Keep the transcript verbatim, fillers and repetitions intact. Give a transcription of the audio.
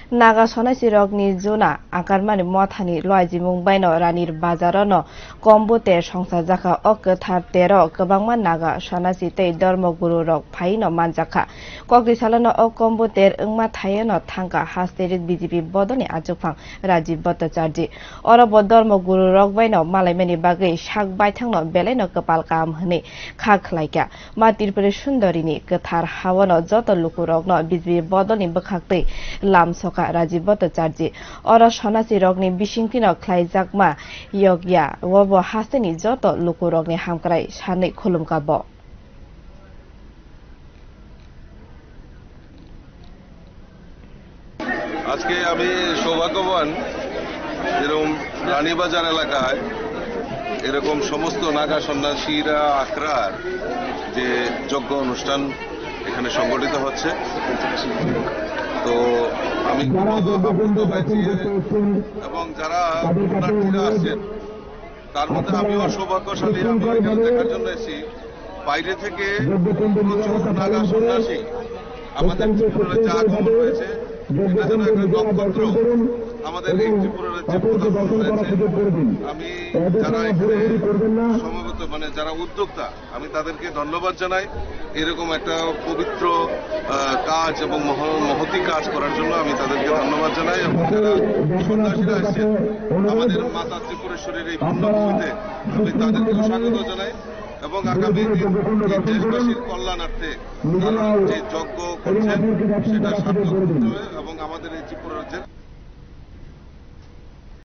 Naga Sonaisi Rogni Zuna, Akarmani Motani, Loizimung Baino, Ranir Bazarano, Kombote, Shongsa Zaka, Okatar Tero, Kabangman Naga, Sonasi Te, Dormo Guru Rok, Paino Manjaka, Kogri Salano, O Kombote, Ungma Tayano, Tanka, Hasterid B J P Bodoni Ajupang, Raji Botacharji, Orobo Dormo Guru Rok Baino, Malameni Bagay, Shak Baitano, Beleno Kapalkam Hne, Kak Laika, Matir Sundarini, Katar Hawano, Zoto Lukurogno, B J P Bodoni Bakakte, Lam Soka. Raji Botacharji, Oro Sonasi Rogni Bishinkino Klaizakma, Yogya, Wobo Hasteni Joto, Lukurogni Hamkrai, Shani Kulumkabo. আজকে আমি সৌভাগ্যবান এরকম রানীবাজার এলাকায় এরকম সমস্ত নাগা সন্ন্যাসীরা আখড়ার যে যজ্ঞ অনুষ্ঠান এখানে সংগঠিত হচ্ছে তো আমি এবং যারা পুণ্যার্থীরা আসছেন তার মধ্যে আমিও সৌভাগ্যশালী আমি এখানে দেখার জন্য এসেছি বাইরে থেকে প্রচুর নাগা সন্ন্যাসী আমাদের ত্রিপুরার যে আগমন হয়েছে এটা যেন একটা নক্ষত্র আমাদের এই ত্রিপুরার যে পদার্পণ হয়েছে আমি যারা এখানে সমবেত মানে যারা উদ্যোক্তা আমি তাদেরকে ধন্যবাদ জানাই এরকম একটা পবিত্র কাজ এবং মহতি কাজ করার জন্য আমি তাদেরকে ধন্যবাদ জানাই এবং যারা সন্ন্যাসীরা এসেছেন আমাদের মাতা ত্রিপুরেশ্বরীর এই পুণ্যভূমিতে আমি তাদেরকেও স্বাগত জানাই এবং আগামী দিন এই দেশবাসীর কল্যাণার্থে তারা যে যজ্ঞ করছেন সেটা সার্থক করতে হবে এবং আমাদের এই ত্রিপুরা রাজ্যের